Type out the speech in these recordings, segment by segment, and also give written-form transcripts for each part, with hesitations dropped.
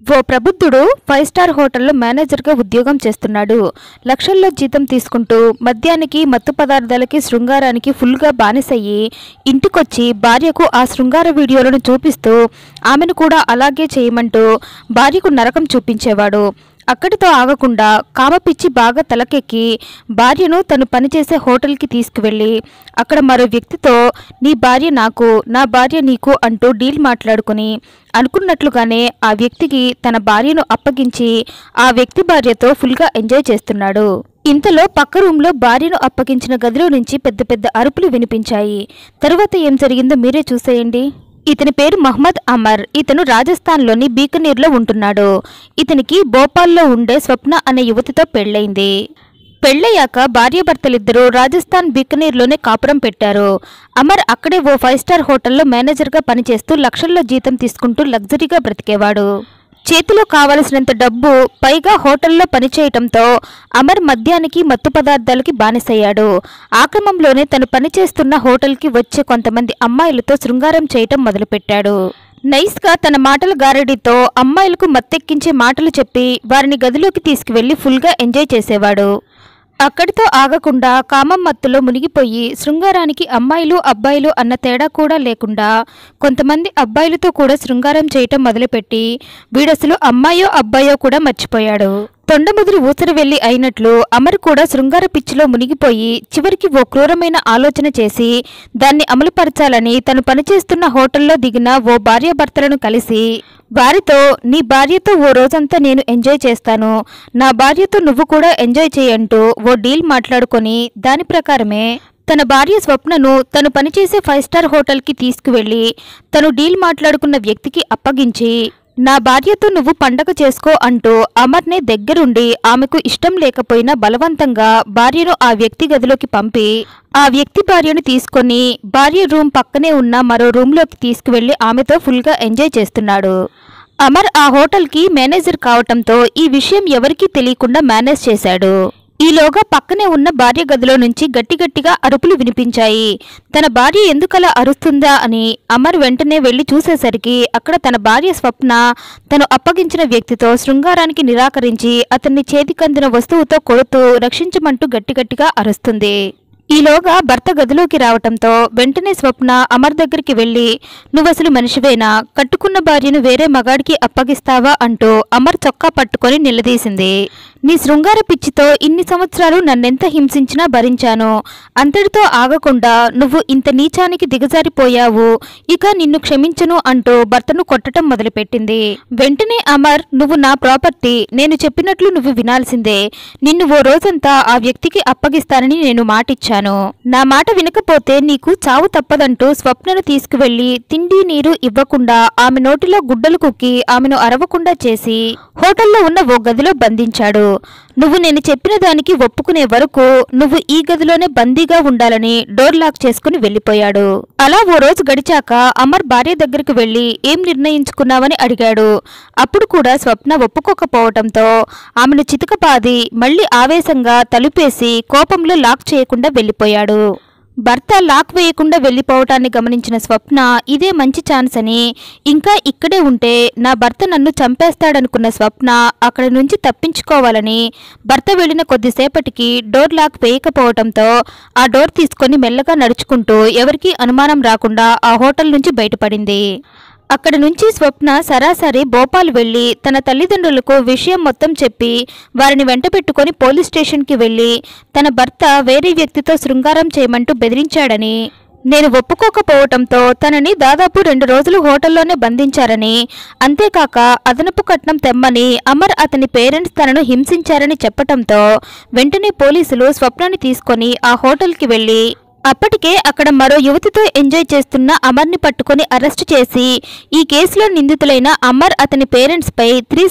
ఓ ప్రబుద్ధుడు 5 star హోటల్లో మేనేజర్గా ఉద్యోగం చేస్తున్నాడు. లక్షల్లో జీతం తీసుకుంటూ మద్యానికి, మత్తు పదార్థాలకి, శృంగారానికి ఫుల్గా బానిసయ్యి ఇంటికొచ్చి భార్యకు ఆ శృంగార వీడియోలను చూపిస్తూ ఆమెను కూడా అలాగే చేయమంటూ భార్యకు నరకం చూపించేవాడు. అక్కడితో ఆగకుండా కామపిచ్చి బాగా తలకెక్కి భార్యను తను పనిచేసే హోటల్కి తీసుకువెళ్ళి అక్కడ మరో వ్యక్తితో నీ భార్య నాకు, నా భార్య నీకు అంటూ డీల్ మాట్లాడుకుని అనుకున్నట్లుగానే ఆ వ్యక్తికి తన భార్యను అప్పగించి ఆ వ్యక్తి భార్యతో ఫుల్గా ఎంజాయ్ చేస్తున్నాడు. ఇంతలో పక్క రూమ్లో భార్యను అప్పగించిన గదిలో నుంచి పెద్ద పెద్ద అరుపులు వినిపించాయి. తరువాత ఏం జరిగిందో మీరే చూసేయండి. ఇతని పేరు మహమ్మద్ అమర్. ఇతను రాజస్థాన్లోని బీకనీర్లో ఉంటున్నాడు. ఇతనికి భోపాల్లో ఉండే స్వప్న అనే యువతితో పెళ్లైంది. పెళ్లయ్యాక భార్యాభర్తలిద్దరూ రాజస్థాన్ బీకనీర్లోనే కాపురం పెట్టారు. అమర్ అక్కడే ఓ 5 స్టార్ హోటల్లో మేనేజర్గా పనిచేస్తూ లక్షల్లో జీతం తీసుకుంటూ లగ్జరీగా బ్రతికేవాడు. చేతిలో కావలసినంత డబ్బు, పైగా హోటల్లో పనిచేయటంతో అమర్ మద్యానికి, మత్తు పదార్థాలకి బానిసయ్యాడు. ఆ క్రమంలోనే తను పనిచేస్తున్న హోటల్కి వచ్చే కొంతమంది అమ్మాయిలతో శృంగారం చేయటం మొదలుపెట్టాడు. నైస్గా తన మాటల గారడీతో అమ్మాయిలకు మత్తెక్కించే మాటలు చెప్పి వారిని గదిలోకి తీసుకువెళ్లి ఫుల్గా ఎంజాయ్ చేసేవాడు. అక్కడితో ఆగకుండా కామం మత్తులో మునిగిపోయి శృంగారానికి అమ్మాయిలు, అబ్బాయిలు అన్న తేడా కూడా లేకుండా కొంతమంది అబ్బాయిలతో కూడా శృంగారం చేయటం మొదలుపెట్టి వీడసలు అమ్మాయో అబ్బాయో కూడా మర్చిపోయాడు. తొండముదిరి ఊసరవెల్లి అయినట్లు అమర్ కూడా శృంగార పిచ్చిలో మునిగిపోయి చివరికి ఓ క్రూరమైన ఆలోచన చేసి దాన్ని అమలుపరచాలని తను పనిచేస్తున్న హోటల్లో దిగిన ఓ భార్యాభర్తలను కలిసి వారితో నీ భార్యతో ఓ రోజంతా నేను ఎంజాయ్ చేస్తాను, నా భార్యతో నువ్వు కూడా ఎంజాయ్ చేయంటూ ఓ డీల్ మాట్లాడుకొని దాని ప్రకారమే తన భార్య స్వప్నను తను పనిచేసే 5 స్టార్ హోటల్కి తీసుకువెళ్ళి తను డీల్ మాట్లాడుకున్న వ్యక్తికి అప్పగించి నా భార్యతో నువ్వు పండగ చేసుకో అంటూ అమర్నే దగ్గరుండి ఆమెకు ఇష్టం లేకపోయినా బలవంతంగా భార్యను ఆ వ్యక్తి గదిలోకి పంపి ఆ వ్యక్తి భార్యను తీసుకొని భార్య రూమ్ పక్కనే ఉన్న మరో రూమ్లోకి తీసుకువెళ్లి ఆమెతో ఫుల్గా ఎంజాయ్ చేస్తున్నాడు. అమర్ ఆ హోటల్కి మేనేజర్ కావటంతో ఈ విషయం ఎవరికీ తెలియకుండా మేనేజ్ చేశాడు. ఈలోగా పక్కనే ఉన్న భార్య గదిలో నుంచి గట్టిగట్టిగా అరుపులు వినిపించాయి. తన భార్య ఎందుకలా అరుస్తుందా అని అమర్ వెంటనే వెళ్లి చూసేసరికి అక్కడ తన భార్య స్వప్న తను అప్పగించిన వ్యక్తితో శృంగారానికి నిరాకరించి అతన్ని చేతికందిన వస్తువుతో కొడుతూ రక్షించమంటూ గట్టిగట్టిగా అరుస్తుంది. ఈలోగా భర్త గదిలోకి రావటంతో వెంటనే స్వప్న అమర్ దగ్గరికి వెళ్లి నువ్వసలు మనిషివేనా, కట్టుకున్న భార్యను వేరే మగాడికి అప్పగిస్తావా అంటూ అమర్ చొక్కా పట్టుకొని నిలదీసింది. నీ శృంగార పిచ్చితో ఇన్ని సంవత్సరాలు నన్నెంత హింసించినా భరించాను, అంతటితో ఆగకుండా నువ్వు ఇంత నీచానికి దిగజారిపోయావు, ఇక నిన్ను క్షమించను అంటూ భర్తను కొట్టడం మొదలుపెట్టింది. వెంటనే అమర్ నువ్వు నా ప్రాపర్టీ, నేను చెప్పినట్లు నువ్వు వినాల్సిందే, నిన్ను ఓ రోజంతా ఆ వ్యక్తికి అప్పగిస్తానని నేను మాటిచ్చాను, నా మాట వినకపోతే నీకు చావు తప్పదంటూ స్వప్నను తీసుకువెళ్లి తిండి నీరు ఇవ్వకుండా ఆమె నోటిలో గుడ్డలు కుక్కి ఆమెను అరవకుండా చేసి హోటల్లో ఉన్న ఓ గదిలో బంధించాడు. నువ్వు నేను చెప్పిన దానికి ఒప్పుకునే వరకు నువ్వు ఈ గదిలోనే బందీగా ఉండాలని డోర్ లాక్ చేసుకుని వెళ్లిపోయాడు. అలా ఓ రోజు గడిచాక అమర్ భార్య దగ్గరికి వెళ్లి ఏం నిర్ణయించుకున్నావని అడిగాడు. అప్పుడు కూడా స్వప్న ఒప్పుకోకపోవటంతో ఆమెను చితకపాది మళ్లీ ఆవేశంగా తలుపేసి కోపంలో లాక్ చేయకుండా వెళ్లిపోయాడు. భర్త లాక్ వేయకుండా వెళ్లిపోవటాన్ని గమనించిన స్వప్న ఇదే మంచి ఛాన్స్ అని, ఇంకా ఇక్కడే ఉంటే నా భర్త నన్ను చంపేస్తాడనుకున్న స్వప్న అక్కడి నుంచి తప్పించుకోవాలని భర్త వెళ్లిన కొద్దిసేపటికి డోర్ లాక్ వేయకపోవటంతో ఆ డోర్ తీసుకొని మెల్లగా నడుచుకుంటూ ఎవరికీ అనుమానం రాకుండా ఆ హోటల్ నుంచి బయటపడింది. అక్కడి నుంచి స్వప్న సరాసరి భోపాల్ వెళ్లి తన తల్లిదండ్రులకు విషయం మొత్తం చెప్పి వారిని వెంటబెట్టుకుని పోలీస్ స్టేషన్కి వెళ్లి తన భర్త వేరే వ్యక్తితో శృంగారం చేయమంటూ బెదిరించాడని, నేను ఒప్పుకోకపోవటంతో తనని దాదాపు 2 రోజులు హోటల్లోనే బంధించారని, అంతేకాక అదనపు కట్నం తెమ్మని అమర్ అతని పేరెంట్స్ తనను హింసించారని చెప్పటంతో వెంటనే పోలీసులు స్వప్నని తీసుకొని ఆ హోటల్కి వెళ్లి అప్పటికే అక్కడ మరో యువతితో ఎంజాయ్ చేస్తున్న అమర్ని పట్టుకొని అరెస్టు చేసి ఈ కేసులో నిందితులైన అమర్, అతని పేరెంట్స్పై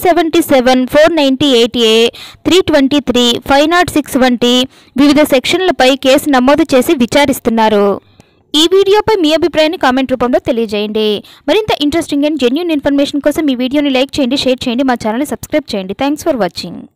377, 498A, 323, 506 వంటి వివిధ సెక్షన్లపై కేసు నమోదు చేసి విచారిస్తున్నారు. ఈ వీడియోపై మీ అభిప్రాయాన్ని కామెంట్ రూపంలో తెలియజేయండి. మరింత ఇంట్రెస్టింగ్ అండ్ జెన్యూన్ ఇన్ఫర్మేషన్ కోసం ఈ వీడియోని లైక్ చేయండి, షేర్ చేయండి, మా ఛానల్ని సబ్స్క్రైబ్ చేయండి. Thanks for watching.